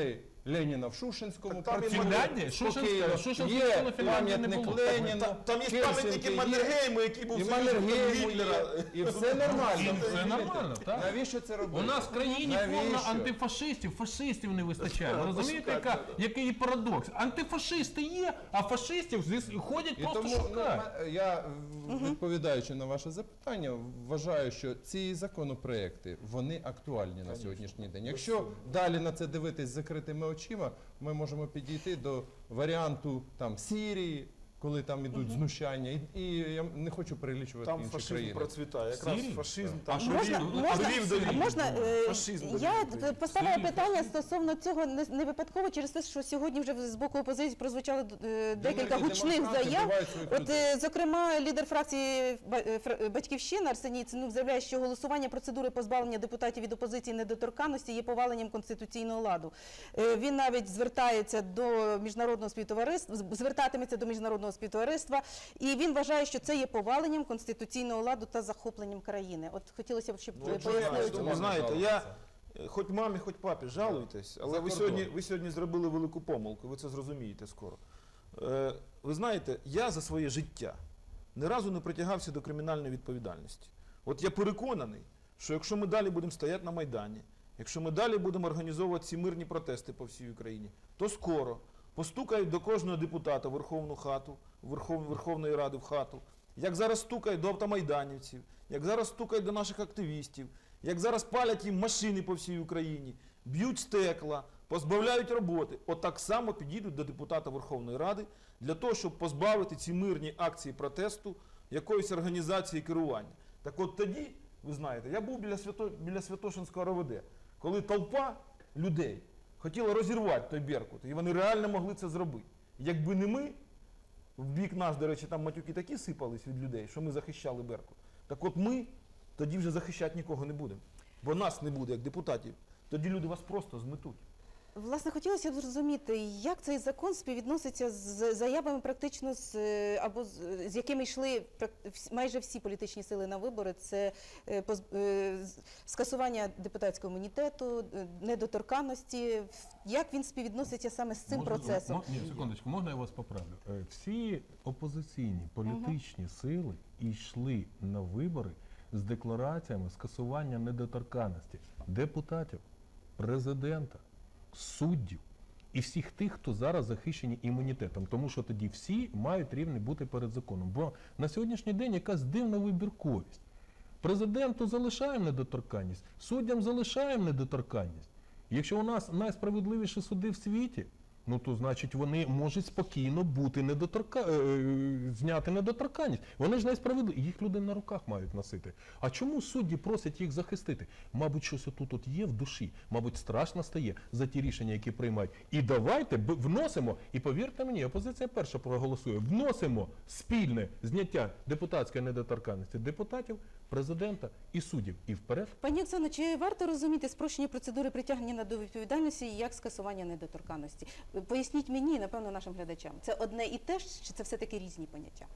Speaker 4: Леніна в Шушинському.
Speaker 5: Так там і
Speaker 4: працює
Speaker 3: Фінляндія?
Speaker 4: спокійно.
Speaker 3: Шушинська
Speaker 4: Є
Speaker 3: зона Фінляндії не
Speaker 4: пам'ятник
Speaker 3: було.
Speaker 4: Леніну.
Speaker 5: Там є
Speaker 4: Хельсінкі
Speaker 5: пам'ятники
Speaker 4: є,
Speaker 5: Маннергейму, який був
Speaker 4: і
Speaker 5: союзником
Speaker 4: Маннергейму
Speaker 5: Гітлера.
Speaker 4: є, і все нормально.
Speaker 3: Це нормально, так?
Speaker 4: Навіщо це робити?
Speaker 3: У нас в країні повно
Speaker 4: Навіщо?
Speaker 3: антифашистів, фашистів не вистачає. Ви розумієте, який парадокс? Антифашисти є, а фашистів ходять
Speaker 4: І
Speaker 3: просто
Speaker 4: тому
Speaker 3: шукають.
Speaker 4: я, відповідаючи на ваше запитання, вважаю, що ці законопроекти, вони актуальні на сьогоднішній день. Якщо далі на це дивитись з закритими очима, ми можемо підійти до варіанту там Сирії, коли там ідуть знущання, і я не хочу перелічувати
Speaker 5: Там
Speaker 4: інші
Speaker 5: фашизм
Speaker 4: країни.
Speaker 5: процвітає. Якраз
Speaker 3: Сирії?
Speaker 5: фашизм
Speaker 3: А
Speaker 5: там
Speaker 3: що
Speaker 5: довів до війни.
Speaker 1: Можна,
Speaker 5: Фашизм довів
Speaker 1: я
Speaker 5: до війни.
Speaker 1: поставила
Speaker 3: Сирії,
Speaker 1: питання стосовно цього не випадково через те, що сьогодні вже з боку опозиції прозвучало декілька гучних
Speaker 4: демонстранти
Speaker 1: заяв.
Speaker 4: вбивають своїх
Speaker 1: От,
Speaker 4: людей.
Speaker 1: зокрема, лідер фракції «Батьківщина» Арсеній Яценюк заявляє, що голосування процедури позбавлення депутатів від опозиції недоторканності є поваленням конституційного ладу. Він навіть звертається до міжнародного співтовариства, звертатиметься до міжнародного співтовариства, і він вважає, що це є поваленням конституційного ладу та захопленням країни. От хотілося б, щоб ви пояснили цю
Speaker 5: Ви знаєте, я хоч мамі, хоч папі жалуйтесь, але ви сьогодні зробили велику помилку, ви це зрозумієте скоро. Ви знаєте, я за своє життя ні разу не притягався до кримінальної відповідальності. От я переконаний, що якщо ми далі будемо стояти на Майдані, якщо ми далі будемо організовувати ці мирні протести по всій Україні, то скоро постукають до кожного депутата в Верховну хату, Верховної Ради в хату, як зараз стукають до автомайданівців, як зараз стукають до наших активістів, як зараз палять їм машини по всій Україні, б'ють стекла, позбавляють роботи. Отак само підійдуть до депутата Верховної Ради для того, щоб позбавити ці мирні акції протесту якоїсь організації керування. Так от тоді, ви знаєте, я був біля Святошинського РОВД, коли толпа людей хотіла розірвати той Беркут, і вони реально могли це зробити. Якби не ми, в бік нас, до речі, там матюки такі сипались від людей, що ми захищали Беркут. Так от ми тоді вже захищати нікого не будемо. Бо нас не буде, як депутатів. Тоді люди вас просто зметуть.
Speaker 1: Власне, хотілося б зрозуміти, як цей закон співвідноситься з заявами практично з якими йшли майже всі політичні сили на вибори. Це скасування депутатського імунітету, недоторканності. Як він співвідноситься саме з цим процесом?
Speaker 3: Ні, секундочку, можна я вас поправлю? Всі опозиційні політичні сили йшли на вибори з деклараціями скасування недоторканності депутатів, президента, суддів і всіх тих, хто зараз захищені імунітетом, тому що тоді всі мають рівні бути перед законом. Бо на сьогоднішній день якась дивна вибірковість. Президенту залишаємо недоторканність, суддям залишаємо недоторканність. Якщо у нас найсправедливіші суди в світі, ну то значить вони можуть спокійно бути зняти недоторканність. Вони ж найсправедливі, їх люди на руках мають носити. А чому судді просять їх захистити? Мабуть, щось отут є в душі, мабуть, страшно стає за ті рішення, які приймають. І давайте вносимо, і повірте мені, опозиція перша проголосує, вносимо спільне зняття депутатської недоторканності депутатів, президента і суддів. І вперед.
Speaker 1: Пані Оксано, чи варто розуміти спрощення процедури притягнення до відповідальності як скасування недоторканності? Поясніть мені, напевно, нашим глядачам. Це одне і те ж, чи це все-таки різні поняття?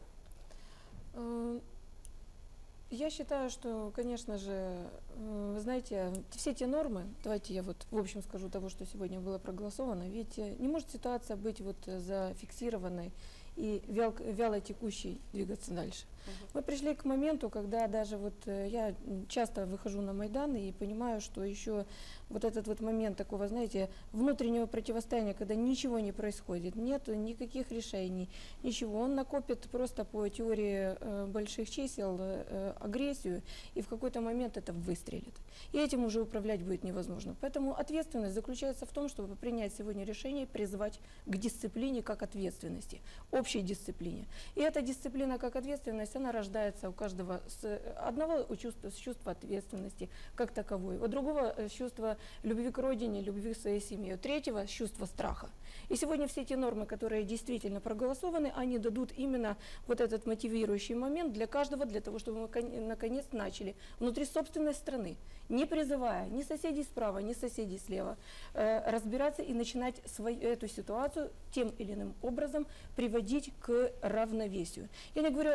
Speaker 2: Я считаю, что, конечно же, вы знаете, все те нормы, давайте я вот в общем скажу того, что сегодня было проголосовано, ведь не может ситуация быть вот зафиксированной и вяло текущей двигаться дальше. Мы пришли к моменту, когда даже вот я часто выхожу на Майдан и понимаю, что еще вот этот вот момент такого, знаете, внутреннего противостояния, когда ничего не происходит, нет никаких решений, ничего. Он накопит просто по теории больших чисел агрессию, и в какой-то момент это выстрелит. И этим уже управлять будет невозможно. Поэтому ответственность заключается в том, чтобы принять сегодня решение и призвать к дисциплине как ответственности, общей дисциплине. И эта дисциплина как ответственность, она рождается у каждого с одного с чувства ответственности как таковой, у другого с чувства любви к родине, любви к своей семье, у третьего с чувства страха. И сегодня все эти нормы, которые действительно проголосованы, они дадут именно вот этот мотивирующий момент для каждого, для того, чтобы мы наконец начали внутри собственной страны, не призывая ни соседей справа, ни соседей слева, разбираться и начинать эту ситуацию тем или иным образом приводить к равновесию. Я не говорю о том, что мы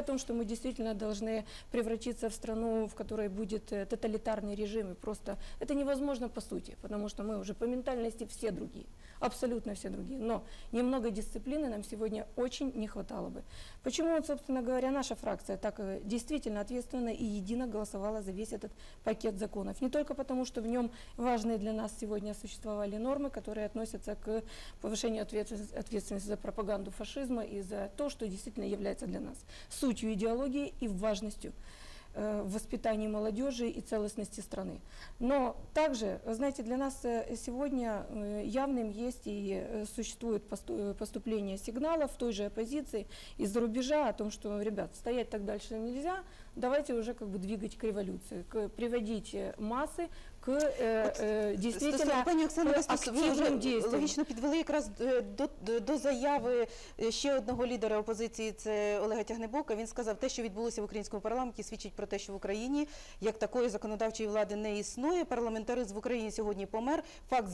Speaker 2: мы действительно должны превратиться в страну, в которой будет тоталитарный режим. И просто это невозможно по сути, потому что мы уже по ментальности все другие, абсолютно все другие. Но немного дисциплины нам сегодня очень не хватало бы. Почему, собственно говоря, наша фракция так действительно ответственно и едино голосовала за весь этот пакет законов? Не только потому, что в нем важные для нас сегодня существовали нормы, которые относятся к повышению ответственности за пропаганду фашизма и за то, что действительно является для нас сутью идеологии и важностью в воспитании молодежи и целостности страны. Но также, вы знаете, для нас сегодня явным есть и существует поступление сигналов той же оппозиции из-за рубежа о том, что, ребят, стоять так дальше нельзя, давайте уже как бы двигать к революции, приводить массы к действительно
Speaker 1: Пані Оксано, ви
Speaker 2: активним
Speaker 1: вже
Speaker 2: дійствам.
Speaker 1: логічно підвели якраз до заяви ще одного лідера опозиції, це Олега Тягнебока. Він сказав, те, що відбулося в українському парламенті, свідчить про те, що в Україні як такої законодавчої влади не існує. Парламентаризм в Україні сьогодні помер. Факт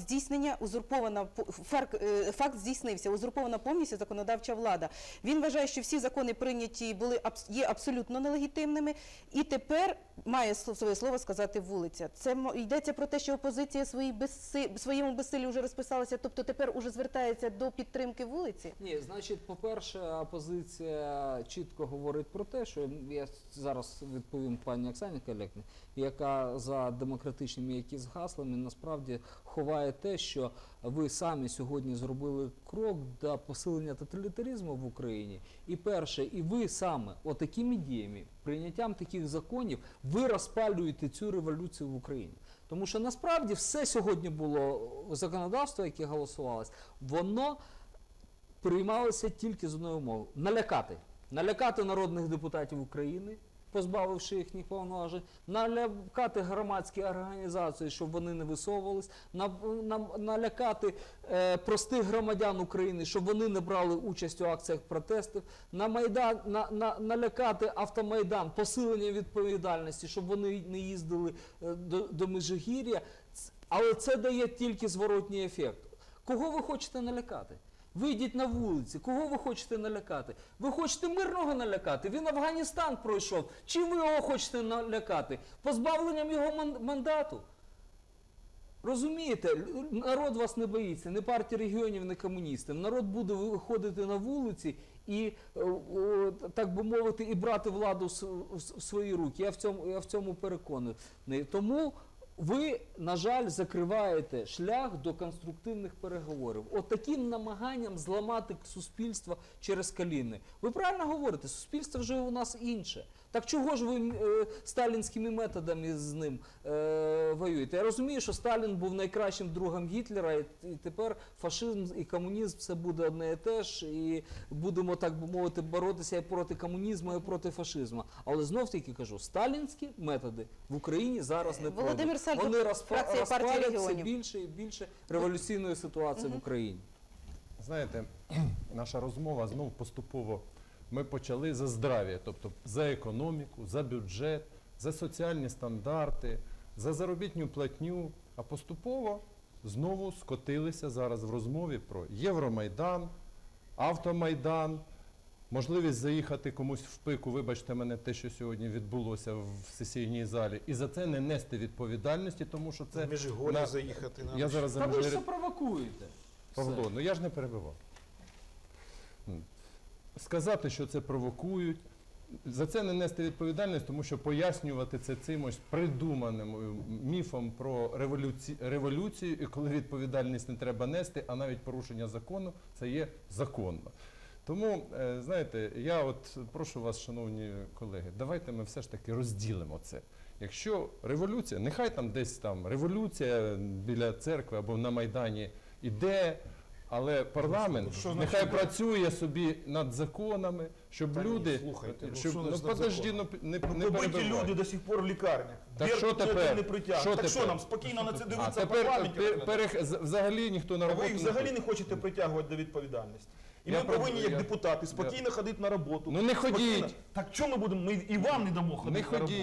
Speaker 1: здійснився, узурпована повністю законодавча влада. Він вважає, що всі закони прийняті є абсолютно нелегітимними, і тепер має своє слово сказати вулиця. Це йдеться про те, що опозиція своєму безсиллі вже розписалася, тобто тепер уже звертається до підтримки вулиці?
Speaker 6: Ні, значить, по-перше, опозиція чітко говорить про те, що я зараз відповім пані Оксані Калєкній, яка за демократичними якісь гаслами насправді ховає те, що ви самі сьогодні зробили крок до посилення тоталітаризму в Україні. І перше, і ви саме отакими діями, прийняттям таких законів, ви розпалюєте цю революцію в Україні. Тому що насправді все сьогодні було законодавство, яке голосувалось, воно приймалося тільки з одною умовою – налякати. Налякати народних депутатів України, позбавивши їхніх повноважень, налякати громадські організації, щоб вони не висовувались, налякати простих громадян України, щоб вони не брали участь у акціях протестів, налякати Автомайдан, посилення відповідальності, щоб вони не їздили до Межигір'я. Але це дає тільки зворотній ефект. Кого ви хочете налякати? Вийдіть на вулиці. Кого ви хочете налякати? Ви хочете мирного налякати? Він Афганістан пройшов. Чим ви його хочете налякати? Позбавленням його мандату? Розумієте, народ вас не боїться, не партія регіонів, не комуністи. Народ буде виходити на вулиці і, так би мовити, і брати владу в свої руки. Я в цьому переконаний. Тому ви, на жаль, закриваєте шлях до конструктивних переговорів. От таким намаганням зламати суспільство через коліни. Ви правильно говорите, суспільство вже у нас інше. Так чого ж ви сталінськими методами з ним воюєте? Я розумію, що Сталін був найкращим другом Гітлера, і тепер фашизм і комунізм це буде одне і те ж, і будемо, так би мовити, боротися і проти комунізму, і проти фашизму. Але знов-таки кажу, сталінські методи в Україні зараз не пройдуть. Вони розпалять все більше і більше революційної ситуації в Україні.
Speaker 4: Знаєте, наша розмова знов поступово. Ми почали за здрав'я, тобто за економіку, за бюджет, за соціальні стандарти, за заробітну платню, а поступово знову скотилися зараз в розмові про Євромайдан, Автомайдан, можливість заїхати комусь в пику, вибачте мене, те, що сьогодні відбулося в сесійній залі, і за це не нести відповідальності, тому що це...
Speaker 5: Межигор'я заїхати.
Speaker 4: Я зараз
Speaker 6: Та ви ж це провокуєте.
Speaker 4: Павло, ну я ж не перебивав. Сказати, що це провокують, за це не нести відповідальність, тому що пояснювати це цимось придуманим міфом про революцію, і коли відповідальність не треба нести, а навіть порушення закону, це є законно. Тому, знаєте, я от прошу вас, шановні колеги, давайте ми все ж таки розділимо це. Якщо революція, нехай там десь там революція біля церкви або на Майдані іде, але парламент нехай працює собі над законами, щоб люди...
Speaker 5: Слухайте,
Speaker 4: побиті
Speaker 5: люди до сих пор в лікарнях.
Speaker 4: Так що тепер?
Speaker 5: Так що нам спокійно на це дивитися в
Speaker 4: тепер
Speaker 5: парламенті?
Speaker 4: взагалі ніхто на роботу
Speaker 5: Ви їх взагалі не хочете притягувати до відповідальності. І ми повинні, як депутати, спокійно ходити на роботу.
Speaker 4: Ну не ходіть.
Speaker 5: Так що ми будемо? Ми і вам не дамо ходити на роботу.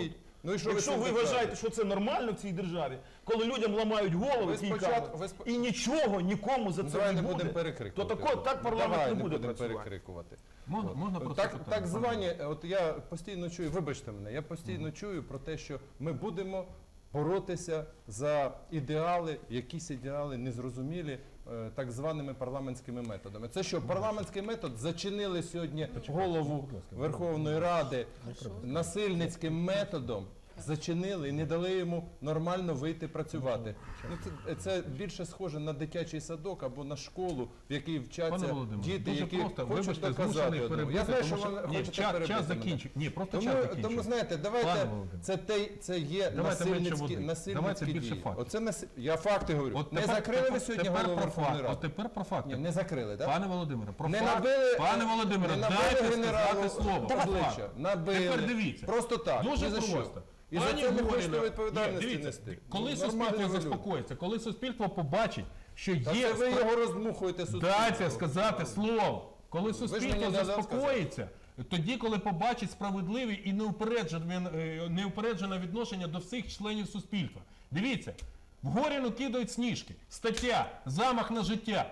Speaker 4: Ну і що
Speaker 5: Якщо
Speaker 4: цим
Speaker 5: ви
Speaker 4: докажете?
Speaker 5: вважаєте, що це нормально в цій державі, коли людям ламають голови
Speaker 4: Ви
Speaker 5: кійками,
Speaker 4: спочатку-
Speaker 5: і нічого нікому за
Speaker 4: Ну,
Speaker 5: це
Speaker 4: давай
Speaker 5: не
Speaker 4: не
Speaker 5: буде,
Speaker 4: будемо
Speaker 5: то
Speaker 4: перекрикувати.
Speaker 5: так парламент
Speaker 4: Давай
Speaker 5: не буде
Speaker 4: будемо
Speaker 5: працювати.
Speaker 4: перекрикувати.
Speaker 3: Можна просто
Speaker 4: Так,
Speaker 3: питання,
Speaker 4: так
Speaker 3: пане
Speaker 4: звані, от я постійно чую, вибачте мене, я постійно чую про те, що ми будемо боротися за ідеали, якісь ідеали незрозумілі так званими парламентськими методами. Це що, парламентський метод зачинили сьогодні голову Верховної Ради насильницьким методом, зачинили і не дали йому нормально вийти працювати. Ну, це більше схоже на дитячий садок або на школу, в якій
Speaker 3: Пане
Speaker 4: вчаться
Speaker 3: Володимире,
Speaker 4: діти,
Speaker 3: дуже
Speaker 4: які
Speaker 3: просто,
Speaker 4: хочуть
Speaker 3: вибачте,
Speaker 4: доказати
Speaker 3: змушений
Speaker 4: одному.
Speaker 3: перебити,
Speaker 4: Я знаю, що
Speaker 3: тому
Speaker 4: ви
Speaker 3: ні,
Speaker 4: хочете
Speaker 3: час
Speaker 4: перебити мене.
Speaker 3: закінчує. Ні, просто час закінчує.
Speaker 4: Тому знаєте,
Speaker 3: Пане
Speaker 4: давайте,
Speaker 3: Володимире.
Speaker 4: це є
Speaker 3: Давайте менше
Speaker 4: насильницькі
Speaker 3: води. Давайте більше
Speaker 4: дії.
Speaker 3: фактів.
Speaker 4: Оце я факти говорю.
Speaker 3: От
Speaker 4: Не
Speaker 3: тепер-
Speaker 4: закрили ви сьогодні
Speaker 3: тепер
Speaker 4: голову
Speaker 3: про
Speaker 4: Верховної
Speaker 3: факти.
Speaker 4: Ради?
Speaker 3: От тепер про факти.
Speaker 4: Ні, не закрили, так?
Speaker 3: Пане Володимире, про
Speaker 4: Не
Speaker 3: факти.
Speaker 4: набили,
Speaker 3: Пане Володимире,
Speaker 4: не набили
Speaker 3: дайте
Speaker 4: генералу
Speaker 3: сказати слово.
Speaker 4: обличчя.
Speaker 3: Факт.
Speaker 4: Набили.
Speaker 3: Тепер дивіться.
Speaker 4: Просто так.
Speaker 3: Дуже
Speaker 4: Ні за що.
Speaker 3: просто.
Speaker 4: І за
Speaker 3: Пані
Speaker 4: це не
Speaker 3: Горіна,
Speaker 4: хочете відповідальності
Speaker 3: дивіться,
Speaker 4: нести.
Speaker 3: коли
Speaker 4: Ну,
Speaker 3: суспільство
Speaker 4: нормальні ви люди.
Speaker 3: заспокоїться, коли суспільство побачить, що
Speaker 4: Та
Speaker 3: є...
Speaker 4: це ви його роздмухуєте суспільство.
Speaker 3: Дайте сказати слово. Коли
Speaker 4: ж мені
Speaker 3: суспільство
Speaker 4: не дали
Speaker 3: заспокоїться, тоді, коли побачить справедливе і неупереджене відношення до всіх членів суспільства. Дивіться, в Горіну кидають сніжки. Стаття «Замах на життя».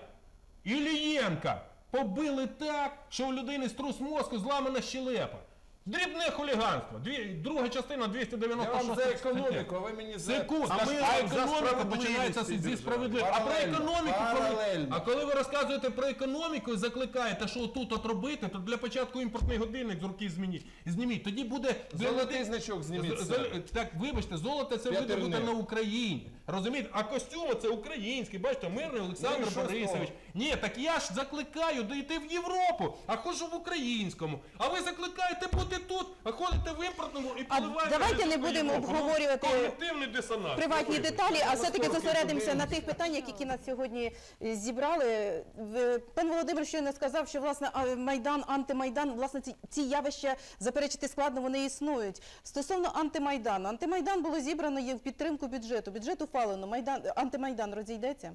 Speaker 3: Ілієнка побили так, що у людини струс мозку, зламана щелепа. Дрібне хуліганство. Друга частина
Speaker 4: Я
Speaker 3: 296
Speaker 4: вам за економіку, а ви мені за...
Speaker 3: Секунд,
Speaker 5: А ми
Speaker 3: а
Speaker 5: за
Speaker 3: економіка
Speaker 5: справедливість
Speaker 3: починається
Speaker 5: цій
Speaker 3: зі
Speaker 5: державі.
Speaker 3: справедливості. А про
Speaker 4: Паралельно,
Speaker 3: економіку,
Speaker 4: паралельно.
Speaker 3: а коли ви розказуєте про економіку і закликаєте, що тут от робити, то для початку імпортний годинник з руки зніміть. Тоді буде
Speaker 4: Золотий значок зніміть з себе.
Speaker 3: Так, вибачте, золото це
Speaker 4: П'ятерне.
Speaker 3: буде на Україні. Розумієте? А костюми це українські. Бачите, Мирний Олександр
Speaker 4: Ну і що з
Speaker 3: Борисович.
Speaker 4: того?
Speaker 3: Ні, так я ж закликаю дійти в Європу, а ходжу в українському. А ви закликаєте бути тут, а ходите в імпортному і
Speaker 1: А
Speaker 3: поливаєте.
Speaker 1: давайте не
Speaker 3: в
Speaker 1: будемо
Speaker 3: Європу. Ну,
Speaker 1: обговорювати
Speaker 3: когнітивний дисонанс.
Speaker 1: приватні
Speaker 3: Вибачте.
Speaker 1: деталі, а все-таки
Speaker 4: Наскільки
Speaker 1: зосередимося на
Speaker 4: подивимося.
Speaker 1: тих питаннях, які нас сьогодні зібрали. Пан Володимир щойно сказав, що власне Майдан, антимайдан, власне ці явища заперечити складно, вони існують. Стосовно антимайдану. Антимайдан було зібрано є в підтримку бюджету. Бюджет ухвалено. Антимайдан розійдеться?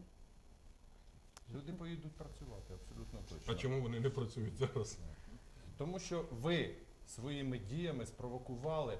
Speaker 4: Люди поїдуть працювати, абсолютно точно.
Speaker 3: А чому вони не працюють зараз?
Speaker 4: Тому що ви своїми діями спровокували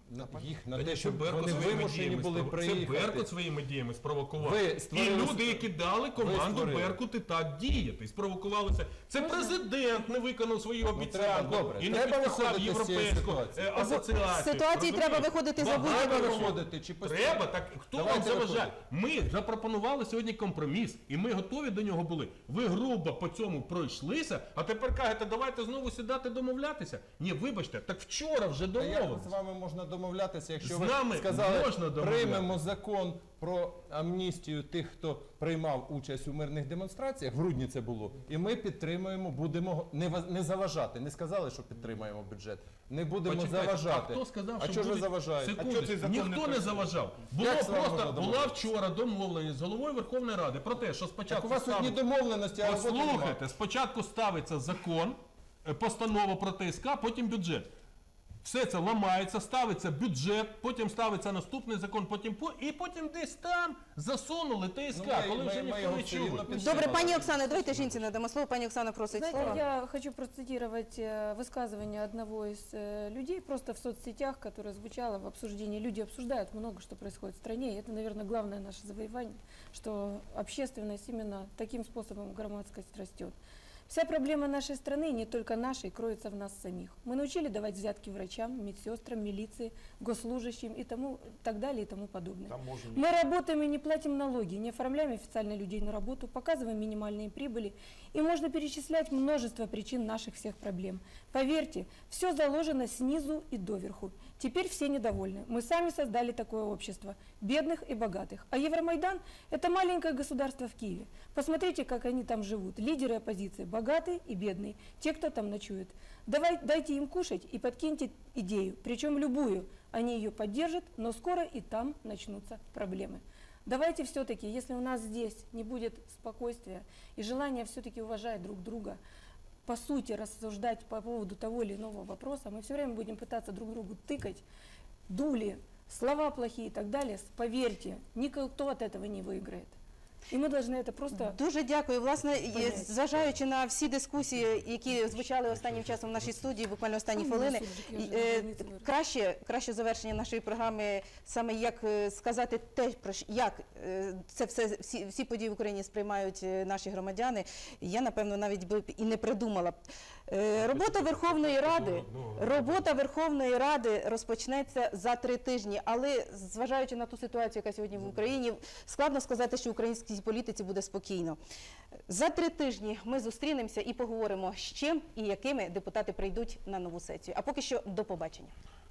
Speaker 4: їх на
Speaker 3: Та
Speaker 4: те,
Speaker 3: ні,
Speaker 4: щоб
Speaker 3: Беркут
Speaker 4: вони
Speaker 3: своїми
Speaker 4: вимушені
Speaker 3: діями
Speaker 4: були
Speaker 3: Це
Speaker 4: приїхати.
Speaker 3: Беркут своїми діями спровокував.
Speaker 4: Ви
Speaker 3: І
Speaker 4: створили-
Speaker 3: люди, які дали команду
Speaker 4: створили.
Speaker 3: Беркути так діяти. І спровокувалися. Це президент не виконав свої обіцянки.
Speaker 4: добре,
Speaker 3: І не
Speaker 4: треба
Speaker 3: підписав
Speaker 4: виходити з цієї
Speaker 3: європейську
Speaker 4: ситуації.
Speaker 3: асоціацію.
Speaker 1: З ситуації треба
Speaker 3: Розумієте?
Speaker 1: виходити за
Speaker 3: Багато
Speaker 1: будь-якою
Speaker 3: виходити.
Speaker 4: виходити чи постійно?
Speaker 3: Треба, так хто вам
Speaker 4: Давайте
Speaker 3: заважає?
Speaker 4: виходити.
Speaker 3: Ми запропонували сьогодні компроміс, і ми готові до нього були. Ви грубо по цьому пройшлися, а тепер кажете, давайте знову сідати домовлятися. Ні, вибачте, так вчора вже
Speaker 4: А як
Speaker 3: домовилися.
Speaker 4: з вами можна домовлятися, якщо
Speaker 3: З
Speaker 4: ви
Speaker 3: нами
Speaker 4: сказали,
Speaker 3: можна домовлятися.
Speaker 4: приймемо закон про амністію тих, хто приймав участь у мирних демонстраціях, в грудні це було, і ми підтримуємо, будемо не заважати. Не сказали, що підтримаємо бюджет. Не будемо
Speaker 3: Почекайте,
Speaker 4: заважати.
Speaker 3: А хто сказав,
Speaker 4: а
Speaker 3: що
Speaker 4: чого ж ви
Speaker 3: будуть-
Speaker 4: заважаєте?
Speaker 3: Секундочку,
Speaker 5: А чого цей закон не
Speaker 3: ніхто не
Speaker 5: працює?
Speaker 3: заважав. Було
Speaker 4: Як з вами можна
Speaker 3: просто була
Speaker 4: домовитися?
Speaker 3: вчора домовленість з головою Верховної Ради про те, що
Speaker 4: Так
Speaker 3: спочатку
Speaker 4: у вас одні домовленості, а роботи немає.
Speaker 3: послухайте, спочатку ставиться закон, постанова про ТСК, потім бюджет. Все це ламається, ставиться бюджет, потім ставиться наступний закон, і потім десь там засунули ТСК, коли вже ніхто не чує.
Speaker 1: Добре, пані Оксана, давайте жінці надамо слово. Пані Оксана просить
Speaker 2: Знаете,
Speaker 1: слова.
Speaker 2: я хочу процитировать высказывание одного из людей просто в соцсетях, которое звучало в обсуждении. Люди обсуждают много, что происходит в стране, и это, наверное, главное наше завоевание, что общественность именно таким способом громадскость растет. Вся проблема нашей страны, не только нашей, кроется в нас самих. Мы научили давать взятки врачам, медсестрам, милиции, госслужащим и так далее и тому подобное. Мы работаем и не платим налоги, не оформляем официально людей на работу, показываем минимальные прибыли. И можно перечислять множество причин наших всех проблем. Поверьте, все заложено снизу и доверху. Теперь все недовольны. Мы сами создали такое общество, бедных и богатых. А Евромайдан – это маленькое государство в Киеве. Посмотрите, как они там живут. Лидеры оппозиции – богатые и бедные. Те, кто там ночует. Дайте им кушать и подкиньте идею, причем любую. Они ее поддержат, но скоро и там начнутся проблемы. Давайте все-таки, если у нас здесь не будет спокойствия и желания все-таки уважать друг друга, по сути рассуждать по поводу того или иного вопроса, мы все время будем пытаться друг другу тыкать, дули, слова плохие и так далее, поверьте, никто от этого не выиграет. И мы должны это просто...
Speaker 1: Дуже дякую. Власне,
Speaker 2: Понять.
Speaker 1: зважаючи на всі дискусії, які звучали останнім часом в нашій студії, буквально останні
Speaker 2: Ну,
Speaker 1: хвилини,
Speaker 2: Васильчик, я вже границі вирішила.
Speaker 1: краще завершення нашої програми, саме як сказати те, як це все, всі події в Україні сприймають наші громадяни, я, напевно, навіть би і не придумала. Робота Верховної Ради розпочнеться за 3 тижні, але зважаючи на ту ситуацію, яка сьогодні в Україні, складно сказати, що в українській політиці буде спокійно. За 3 тижні ми зустрінемося і поговоримо, з чим і якими депутати прийдуть на нову сесію. А поки що до побачення.